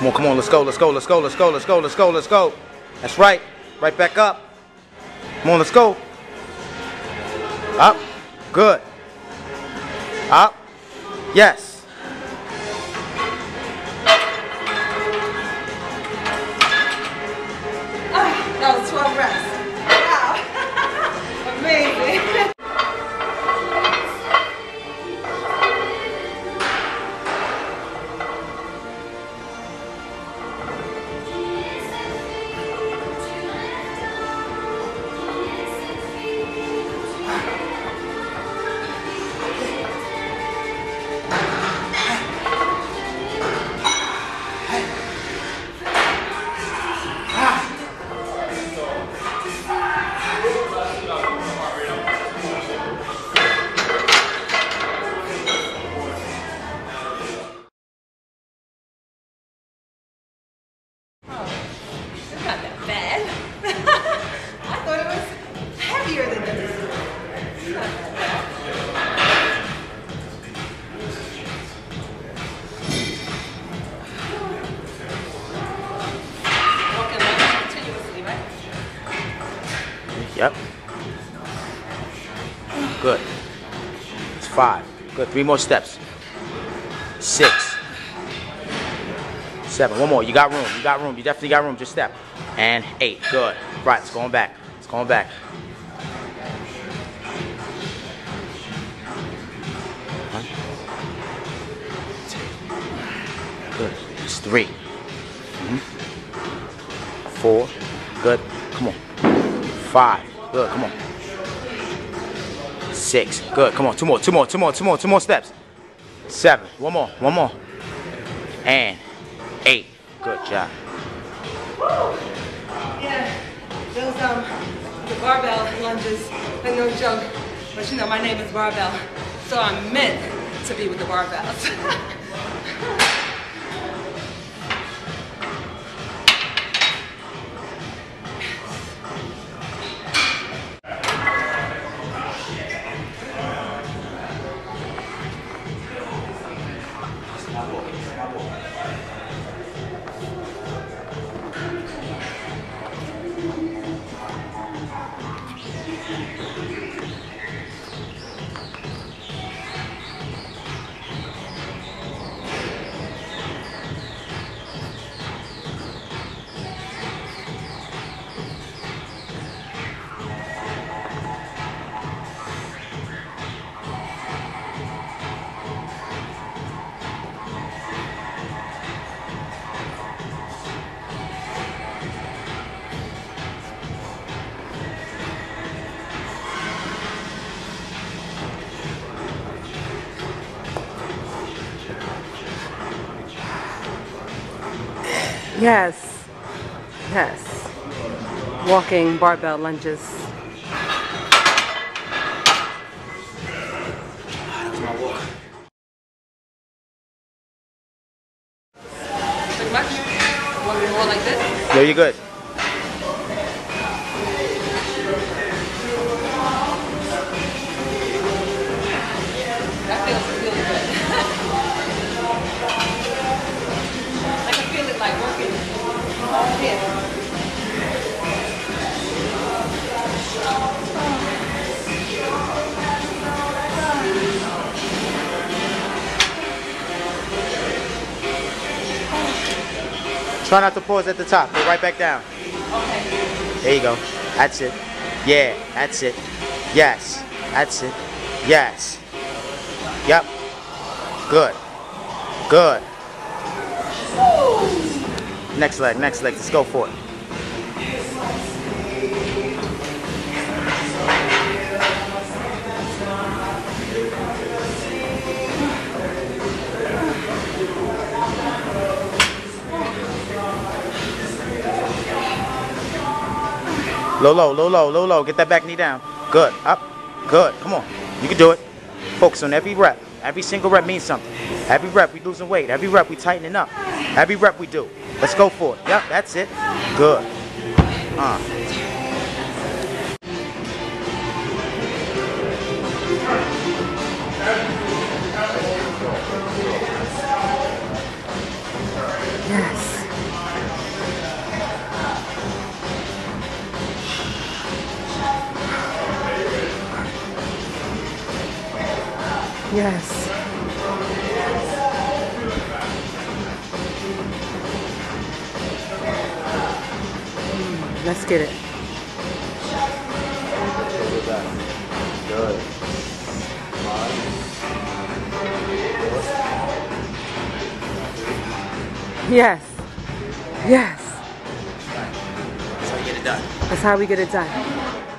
Come on, let's go, let's go, let's go, let's go, let's go, let's go, let's go. That's right. Right back up. Come on, let's go. Up. Good. Up. Yes. That was 12 reps. Wow. Amazing. Yep. Good. It's 5. Good. 3 more steps. 6. 7. 1 more. You got room. You got room. You definitely got room. Just step. And 8. Good. Right. It's going back. It's going back. Good. It's 3. 4. Good. Come on. 5. Good. Come on. 6. Good. Come on. 2 more. 2 more. 2 more. 2 more. 2 more steps. 7. 1 more. 1 more. And 8. Good job. Yeah. Those the barbell lunges are no joke. But you know my name is Barbell, so I'm meant to be with the barbells. Yes, yes, walking barbell lunges. That's my walk. Pretty much. Want me more like this? Yeah, you're good. That feels really good. I can feel it like working all here. Try not to pause at the top. Go right back down. Okay. There you go. That's it. Yeah, that's it. Yes. That's it. Yes. Yep. Good. Good. Next leg, next leg. Let's go for it. Low, low, low, low, low, low. Get that back knee down. Good. Up. Good. Come on. You can do it. Focus on every rep. Every single rep means something. Every rep we losing weight. Every rep we tightening up. Every rep we do. Let's go for it. Yep, that's it. Good. Yes. Yes. Let's get it. Good. Yes. Yes. That's how you get it done. That's how we get it done.